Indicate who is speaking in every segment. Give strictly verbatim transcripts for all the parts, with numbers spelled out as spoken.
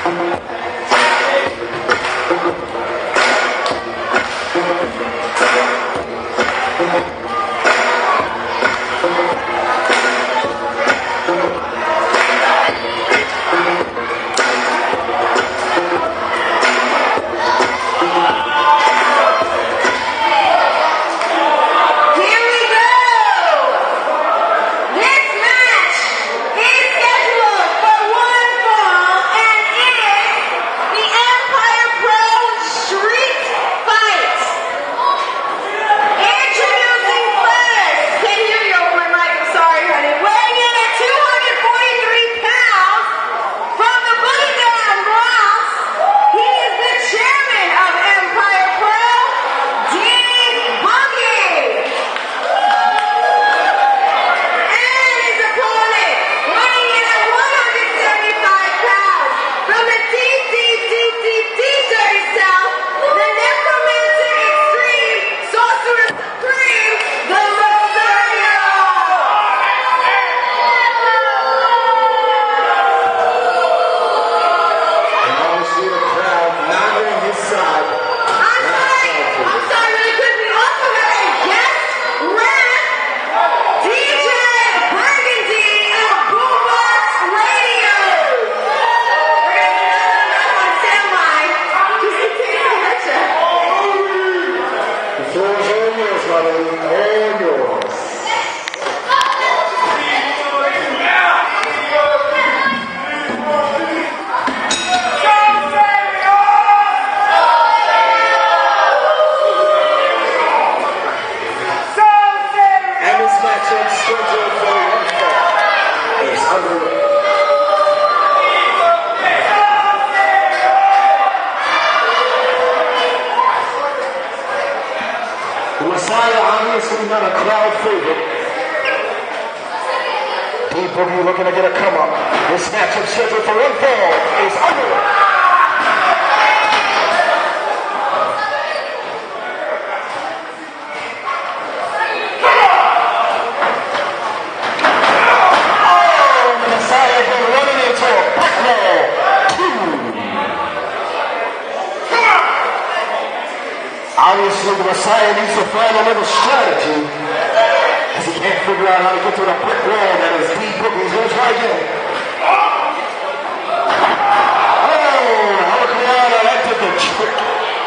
Speaker 1: Obviously not a crowd favorite. D-Boogie looking to get a come up. This matchup scheduled for one fall is under. Obviously, the Messiah needs to find a little strategy as he can't figure out how to get to the brick wall that is D-Boogie's going to try again. Oh, Hurricanrana, that did the trick.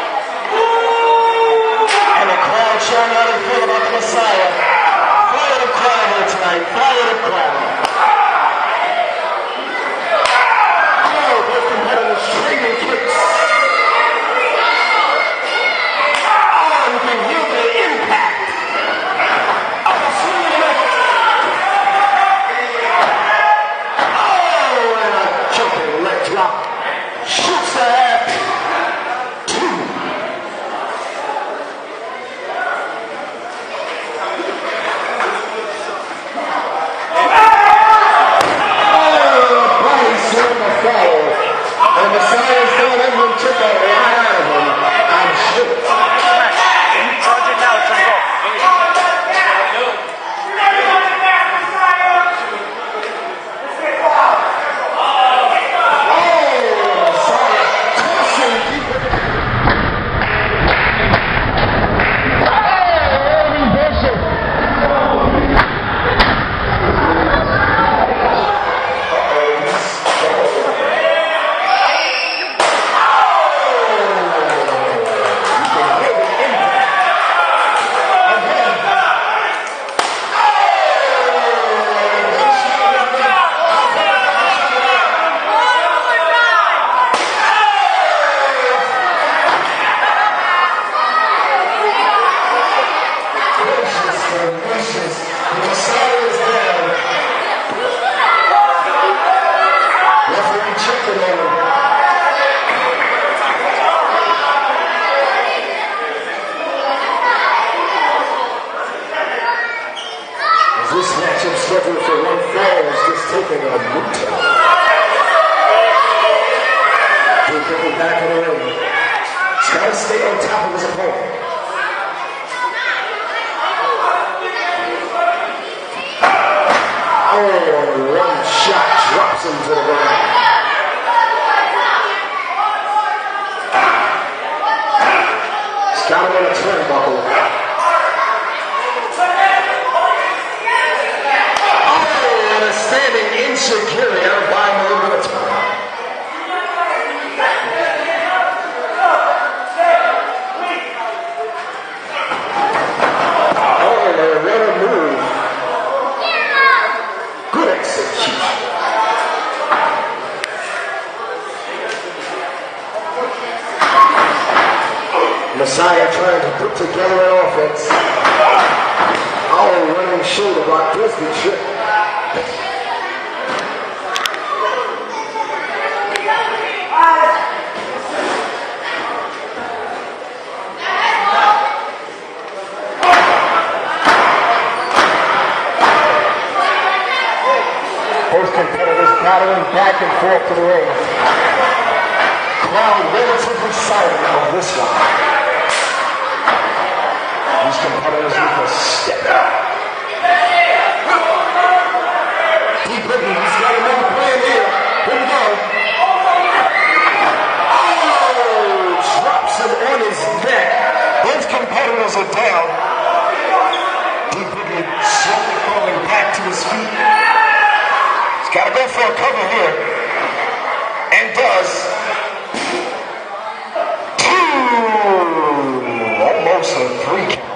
Speaker 1: And the crowd showing how they feel about the Messiah. Fire the crowd here tonight. Fire the crowd. Oh, both competitors trading kicks. Shoots the head. Two. Oh, body's on the foul. And the Messiah's doing everyone took a lot out of him. I'm sure.
Speaker 2: Charge it now, turn off.
Speaker 1: Oh, Messiah. on a turnbuckle. Oh, and a standing insecurity out by a little bit of time. Messiah trying to put together an offense. Oh, running shoulder block does the trick. Both competitors battling back and forth to the ring. Crowd relatively silent on this one. These competitors need to step out. Deep Boogie, he's got another plan here. Here we go. Oh, drops him on his neck. Both competitors are down. Deep Boogie slowly falling back to his feet. He's got to go for a cover here. And does. Two. Almost a three count.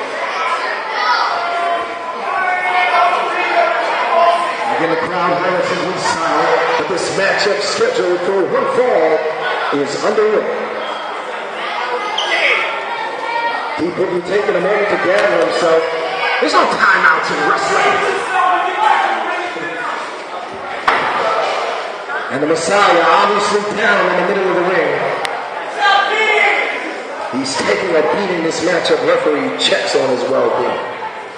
Speaker 1: Again, the crowd relatively silent, but this matchup scheduled for one fall is underway. Deep Boogie taking a moment to gather himself. There's no timeouts in wrestling. And the Messiah obviously down in the middle of the ring. He's taking a beating. This matchup referee checks on his well-being.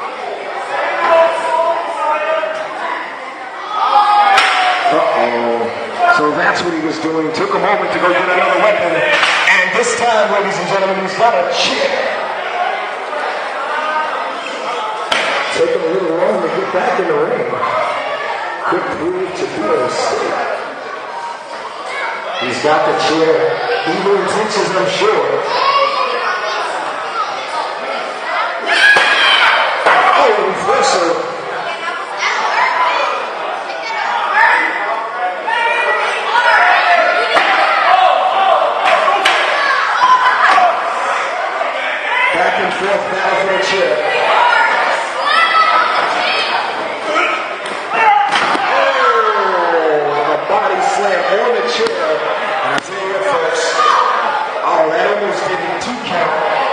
Speaker 1: Uh-oh. So that's what he was doing. Took a moment to go get another weapon. And this time, ladies and gentlemen, he's got a chair. Taking a little long to get back in the ring. Could prove to be a mistake. He's got the chair. Evil intentions, I'm sure. Oh, reversal. Back and forth battle for a chair. Oh, a body slam on the chair. And I tell you what, folks. Oh, that almost did a two count.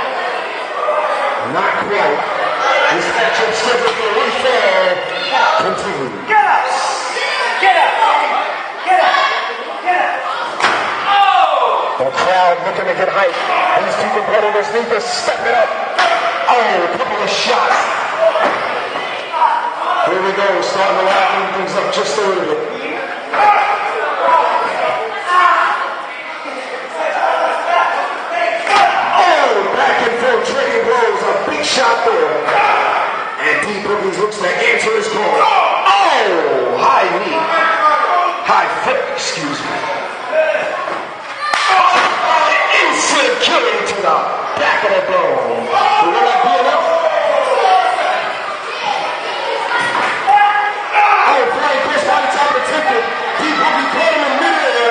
Speaker 1: Not quite. This matchup scheduled for one fall. Continue.
Speaker 2: Get up! Get up! Get up! Get up! Oh!
Speaker 1: The crowd looking to get hype. These two competitors need to step it up. Oh, a couple of shots. Here we go, starting to liven things up just a little bit. Oh, back and forth trading blows. A big shot there. And Deep Boogie looks to answer his call. Oh, high knee. High foot, excuse me. Instant killing to the back of the dome. Will that be enough? Oh, Brian Chris body top attempted. Deep Boogie caught him in midair.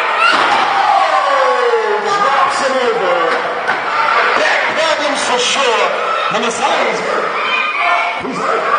Speaker 1: Oh, drops him over. Back problems for sure. And the sign is hurt. He's hurt.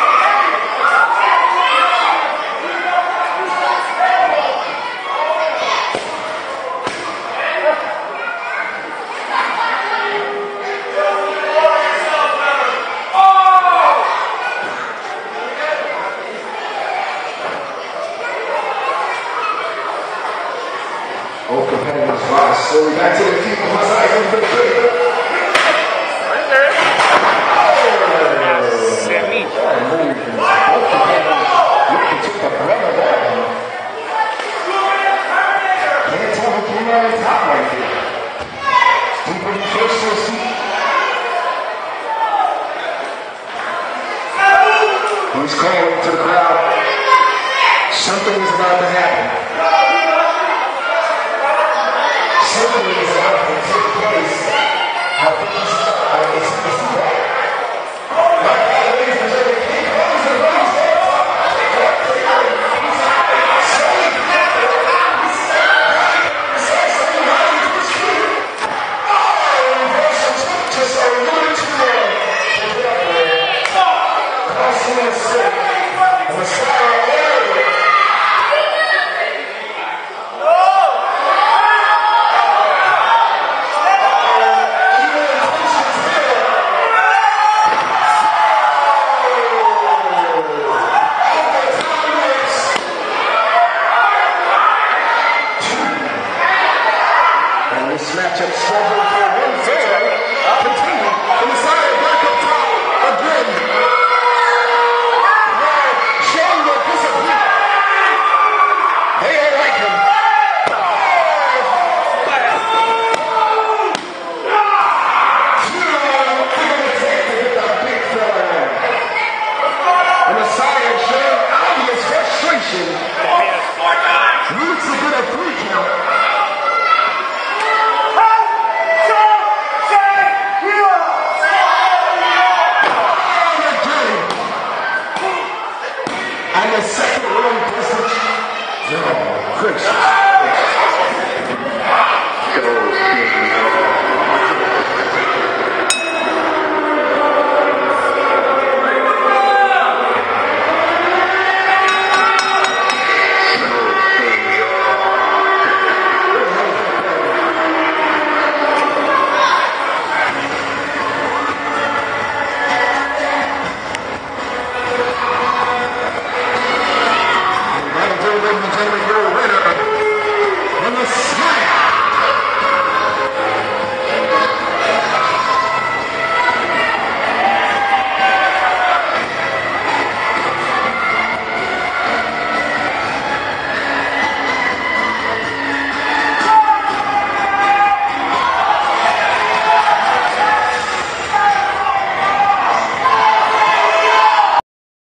Speaker 1: Both competitors rise slowly back to their feet. Messiah going for the trigger.
Speaker 2: Right there. Oh, Sammy.
Speaker 1: Both competitors looking to the brother there. Can't tell who came out on top right there. Deep Boogie first to his feet. He's calling to the crowd. Something is about to happen. Something is